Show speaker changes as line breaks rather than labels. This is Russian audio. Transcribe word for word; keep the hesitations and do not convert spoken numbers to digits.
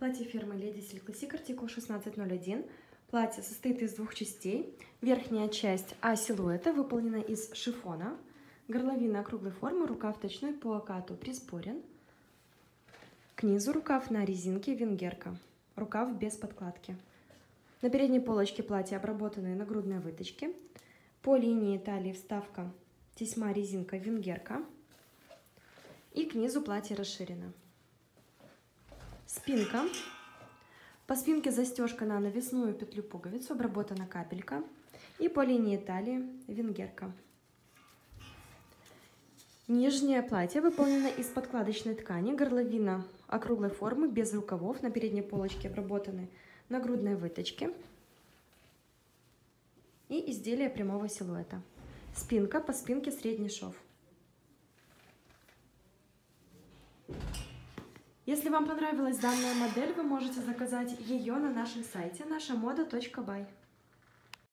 Платье фирмы Lady Silk Classic, артикул шестнадцать ноль один. Платье состоит из двух частей. Верхняя часть А-силуэта выполнена из шифона. Горловина округлой формы, рукав точной по окату приспорен. К низу рукав на резинке венгерка. Рукав без подкладки. На передней полочке платья обработанные нагрудные выточки. По линии талии вставка тесьма резинка венгерка. И к низу платье расширено. Спинка. По спинке застежка на навесную петлю пуговицу, обработана капелька. И по линии талии венгерка. Нижнее платье выполнено из подкладочной ткани, горловина округлой формы, без рукавов. На передней полочке обработаны нагрудные выточки. И изделие прямого силуэта. Спинка, по спинке средний шов. Если вам понравилась данная модель, вы можете заказать ее на нашем сайте наша мода точка бай.